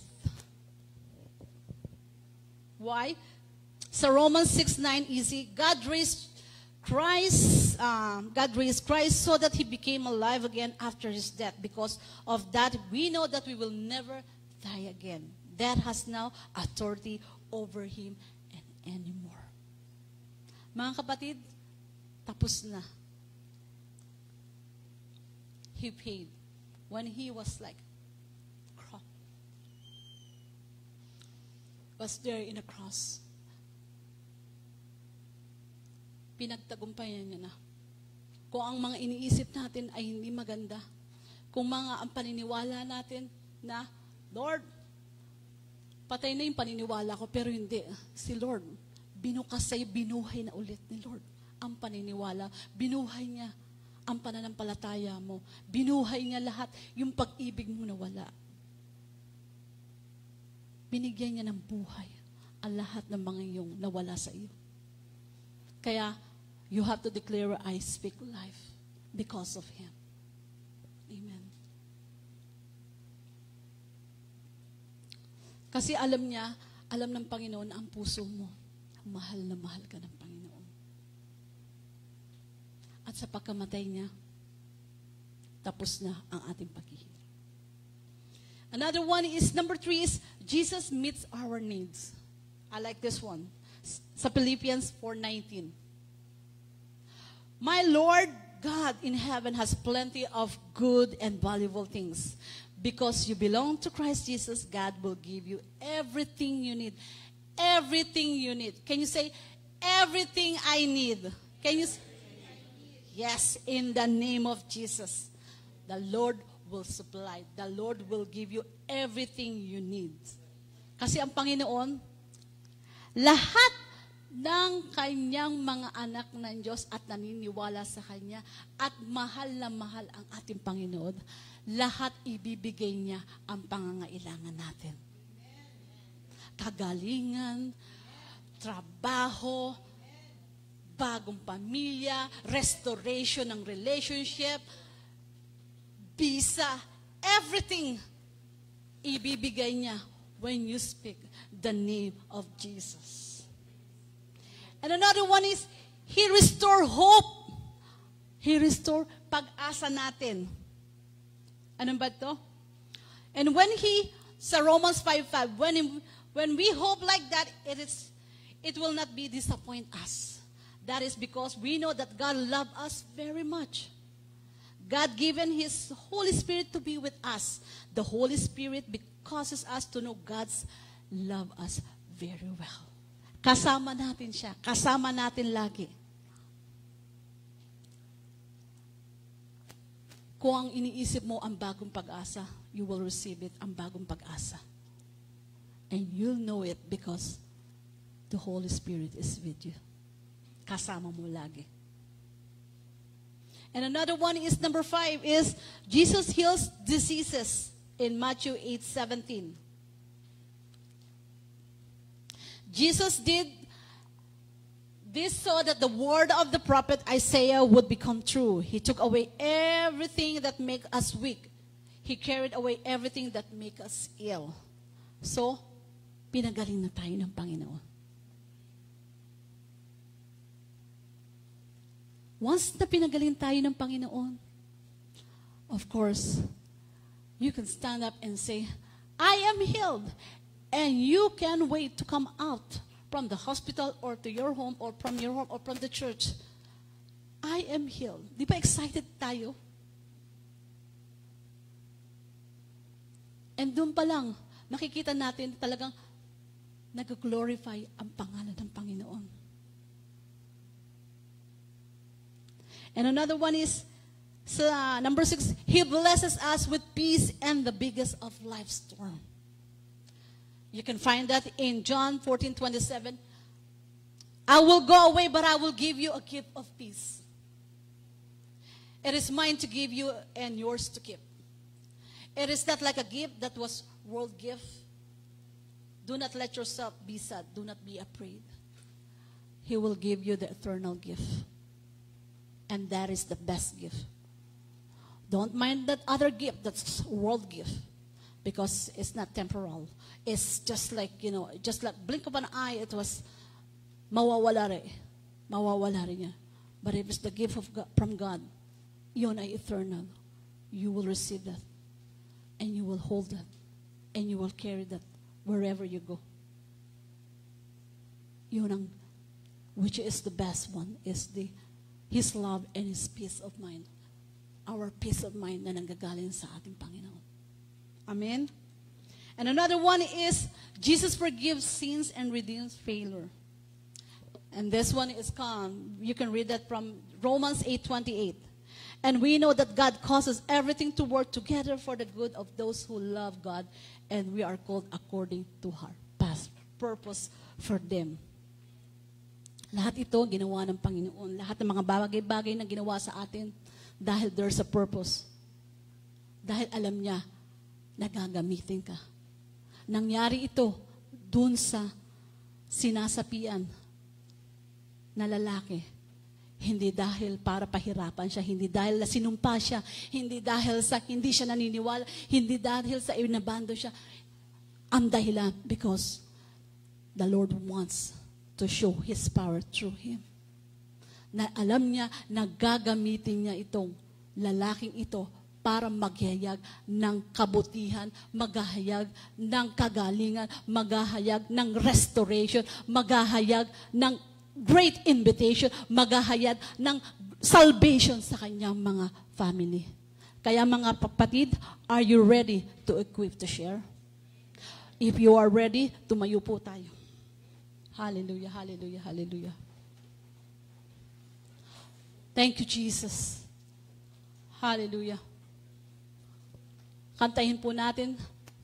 Why? Sa Romans six nine, easy, God raised Christ, um, God raised Christ so that He became alive again after His death. Because of that, we know that we will never die again. Death has now authority over Him and anymore. Mga kapatid, tapos na. He paid when He was like, was there in a cross. Pinagtagumpayan niya na. Kung ang mga iniisip natin ay hindi maganda, kung mga ang paniniwala natin na, Lord, patay na yung paniniwala ko, pero hindi. Si Lord, binukas sa'yo, binuhay na ulit ni Lord ang paniniwala. Binuhay niya ang pananampalataya mo. Binuhay niya lahat yung pag-ibig mo na wala. Binigyan niya ng buhay ang lahat ng mga iyong nawala sa iyo. Kaya, you have to declare, I speak life because of Him. Amen. Kasi alam niya, alam ng Panginoon ang puso mo. Mahal na mahal ka ng Panginoon. At sa pagkamatay niya, tapos na ang ating paghihingi. Another one is, number three is, Jesus meets our needs. I like this one. Sa Philippians four nineteen. My Lord God in heaven has plenty of good and valuable things. Because you belong to Christ Jesus, God will give you everything you need. Everything you need. Can you say, everything I need? Can you say, Yes, in the name of Jesus, the Lord will supply. The Lord will give you everything you need. Kasi ang Panginoon, lahat ng kanyang mga anak ng Diyos at naniniwala sa Kanya at mahal na mahal ang ating Panginoon, lahat ibibigay niya ang pangangailangan natin. Kagalingan, trabaho, bagong pamilya, restoration ng relationship, visa, everything ibibigay niya when you speak the name of Jesus. And another one is, He restore hope. He restore pag-asa natin. Ano ba ito? And when He, sa Romans five five, when, when we hope like that, it is, it will not be disappoint us. That is because we know that God loves us very much. God given His Holy Spirit to be with us. The Holy Spirit causes us to know God's love us very well. Kasama natin siya. Kasama natin lagi. Kung ang iniisip mo ang bagong pag-asa, you will receive it, ang bagong pag-asa. And you'll know it because the Holy Spirit is with you. Kasama mo lagi. And another one is number five is Jesus heals diseases in Matthew eight seventeen. Jesus did this so that the word of the prophet Isaiah would become true. He took away everything that make us weak. He carried away everything that make us ill. So, pinagaling na tayo ng Panginoon. Once na pinagaling tayo ng Panginoon, of course, you can stand up and say, I am healed. And you can wait to come out from the hospital or to your home or from your home or from the church. I am healed. Di ba excited tayo? And doon pa lang, makikita natin talagang nag-glorify ang pangalan ng Panginoon. And another one is, uh, number six, He blesses us with peace and the biggest of life's storm. You can find that in John fourteen twenty-seven. I will go away, but I will give you a gift of peace. It is mine to give you and yours to keep. It is not like a gift that was world gift. Do not let yourself be sad. Do not be afraid. He will give you the eternal gift. And that is the best gift. Don't mind that other gift, that's world gift. Because it's not temporal. It's just like, you know, just like blink of an eye, it was mawawala rin. Mawawala rin niya. But if it's the gift of God, from God, yun ay eternal. You will receive that. And you will hold that. And you will carry that wherever you go. Yun ang, which is the best one, is the His love and His peace of mind. Our peace of mind na nanggagaling sa ating Panginoon. Amen? And another one is, Jesus forgives sins and redeems failure. And this one is calm. You can read that from Romans eight twenty-eight. And we know that God causes everything to work together for the good of those who love God, and we are called according to her past purpose for them. Lahat ito ginawa ng Panginoon. Lahat ng mga bagay-bagay na ginawa sa atin dahil there's a purpose. Dahil alam niya na gagamitin ka. Nangyari ito dun sa sinasapian na lalaki. Hindi dahil para pahirapan siya, hindi dahil na sinumpa siya, hindi dahil sa hindi siya naniniwala, hindi dahil sa inabando siya. Ang dahilan because the Lord wants to show His power through him. Na alam niya na gagamitin niya itong lalaking ito para maghayag ng kabutihan, maghahayag ng kagalingan, maghahayag ng restoration, maghahayag ng great invitation, maghahayag ng salvation sa kanyang mga family. Kaya mga kapatid, are you ready to equip to share? If you are ready, tumayo po tayo. Hallelujah, hallelujah, hallelujah. Thank you, Jesus. Hallelujah. Kantahin po natin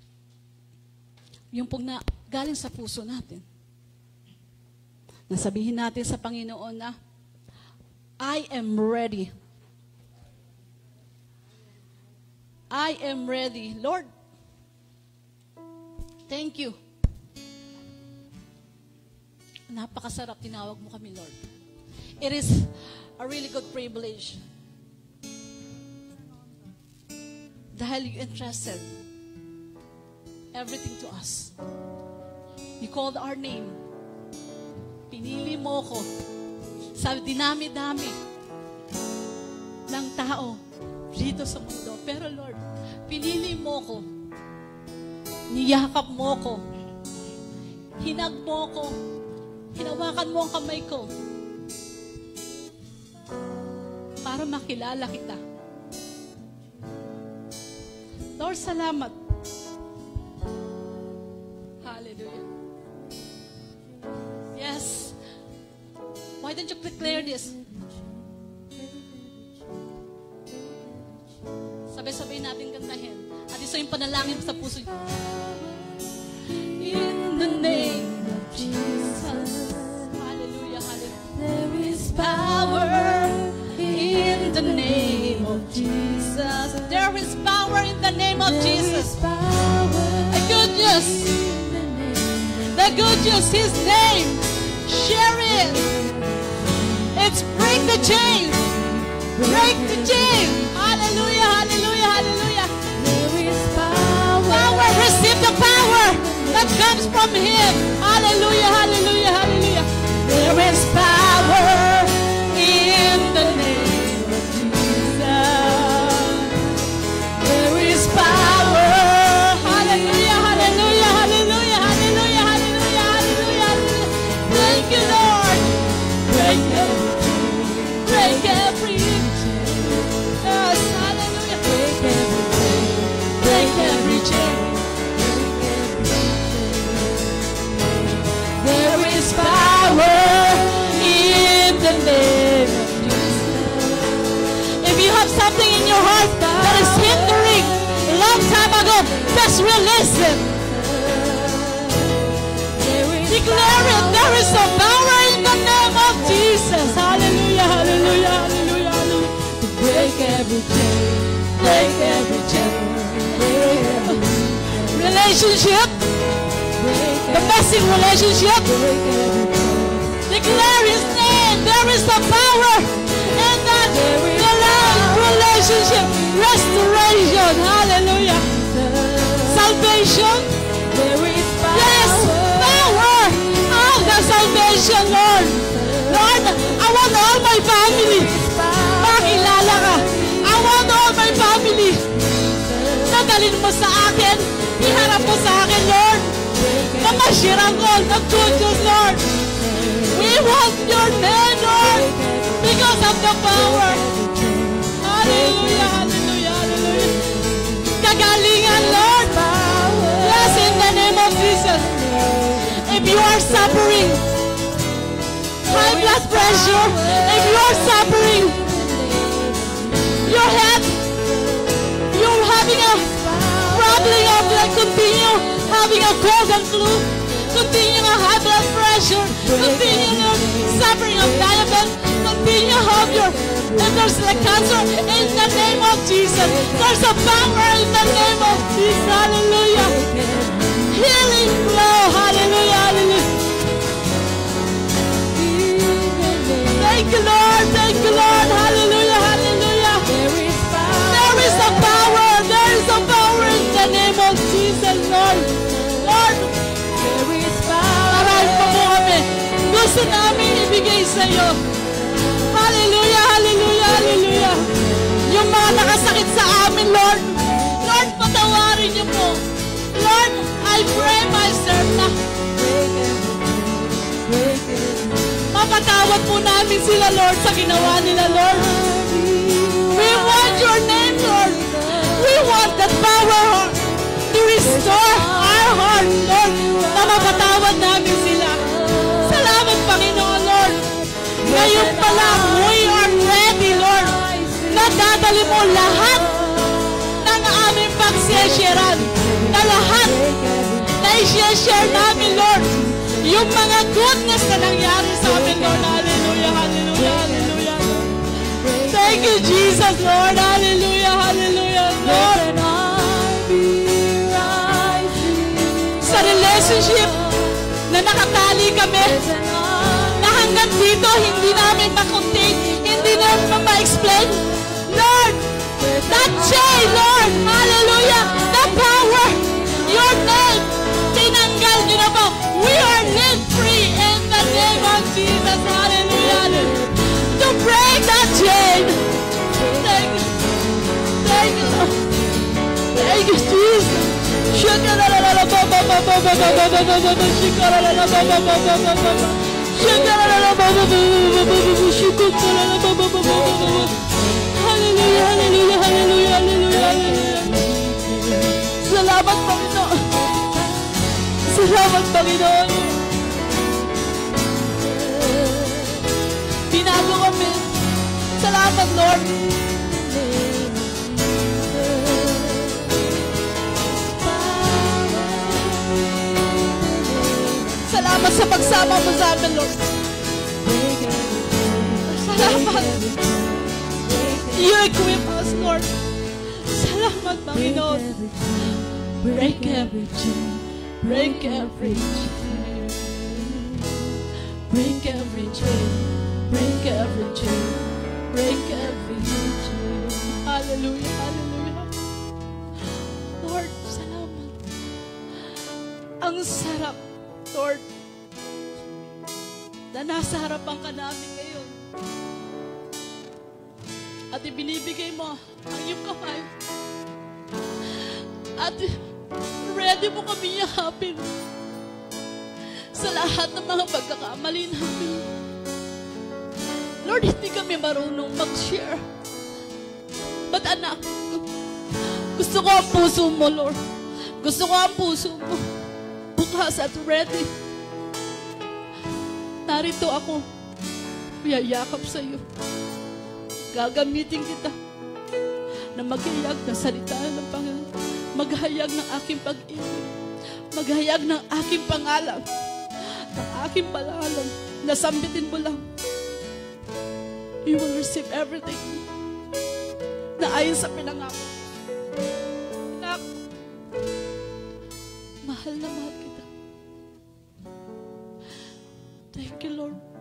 yung pong na, galing sa puso natin. Nasabihin natin sa Panginoon na, I am ready. I am ready. Lord, thank you. Napakasarap tinawag mo kami, Lord. It is a really good privilege. Dahil you entrusted everything to us. You called our name. Pinili mo ko sa dinami-dami ng tao dito sa mundo. Pero Lord, pinili mo ko. Niyakap mo ko. Hinag mo ko. Hinawakan mo ang kamay ko. Para makilala kita. Lord, salamat. Hallelujah. Yes. Why don't you declare this? Sabay-sabay natin kantahin. At isa yung panalangin sa puso. In the name of Jesus. Hallelujah, hallelujah. There is power in the name of Jesus. There is power in the name of Jesus. The good news. The good news, His name. Share it. It's break the chains. Break the chains. Hallelujah, hallelujah, hallelujah. There is power. Power, receive the power that comes from Him. Hallelujah, hallelujah, hallelujah. There is power in the name of Jesus. There is power. Hallelujah, hallelujah, hallelujah, hallelujah, hallelujah, hallelujah. Thank you, Lord. Break every chain. Break every chain. Yes, hallelujah. Break every chain. Break every chain. There is power in the name of Jesus. If you have something in your heart that is hindering a long time ago, just release it. Declare it. There is a power in the name of Jesus. Hallelujah, hallelujah, hallelujah, hallelujah. To break every chain, break every chain, break every chain. Relationship. Domestic relationship. Declare His name. There is a power in that relationship. Restoration. Hallelujah. Salvation. Yes, power of the salvation, Lord. Lord, I want all my family makilala ka. I want all my family nadalhin mo sa akin. Iharap mo sa akin, Lord. Na mashiran ko ng good news, Lord. We want your name, Lord, because of the power. Hallelujah, hallelujah, hallelujah. Kagalingan, Lord. Yes, in the name of Jesus. If you are suffering high blood pressure, if you are suffering your head, you're having a problem of like continue having a cold and flu, continue a high blood pressure, continue suffering of diabetes, continue have your, if there's like cancer, in the name of Jesus, there's a power in the name of Jesus, hallelujah, healing flow, hallelujah, hallelujah. Thank you, Lord, thank you, Lord, hallelujah, hallelujah. There is a power, there is a power in the name of Jesus, Lord. Lord, there is power. Marahil pa po kami. Gusto namin ibigay sa iyo. Hallelujah, hallelujah, hallelujah. Yung mga nakasakit sa amin, Lord. Lord, patawarin niyo po. Lord, I pray myself na mapatawad po namin sila, Lord, sa ginawa nila, Lord. We want your name, Lord. We want that power to restore our heart, Lord, na mapatawad namin sila. Salamat, Panginoon, Lord. Ngayon pa lang, we are ready tanggalin mo lahat ng aming pagsisharean, na lahat na i-share namin, Lord, yung mga goodness na nangyari sa amin, Lord. Hallelujah, hallelujah, hallelujah. Thank you, Jesus, Lord. Hallelujah, hallelujah, Lord. Sa relationship na nakatali kami, na hanggang dito hindi namin ma-contain, hindi namin ma-explain. Lord, that chain, Lord, hallelujah, the power, your name, tinanggal niyo na po. We are live free in the name of Jesus, hallelujah, hallelujah. To break that chain. Thank you. Thank you, Lord. Thank you, Jesus. Hallelujah, hallelujah, hallelujah, hallelujah, hallelujah. Salamat, Panginoon. Salamat, Panginoon. Binago kami. Salamat, Lord. Salamat sa pagsama mo sa amin, Lord. Salamat. You equip us, Lord. Salamat, Panginoon. Break every chain. Break every chain. Break every chain. Break every chain. Break every chain. Hallelujah, hallelujah. Lord, salamat. Ang sarap, Lord, na nasa harapan ka namin ngayon. At ibinibigay mo ang iyong kamay. At ready mo kami yakapin sa lahat ng mga pagkakamali namin. Lord, hindi kami marunong mag-share. But anak, gusto ko ang puso mo, Lord. Gusto ko ang puso mo. Bukas at ready. Narito ako. Yayakap sa iyo. Gagamitin kita na maghayag ng salita ng Panginoon. Maghayag ng aking pag-ibig. Maghayag ng aking pangalan. Ng aking pangalan. Nasambitin mo lang. You will receive everything na ayon sa pinangako. Anak, mahal na mahal kita. Thank you, Lord.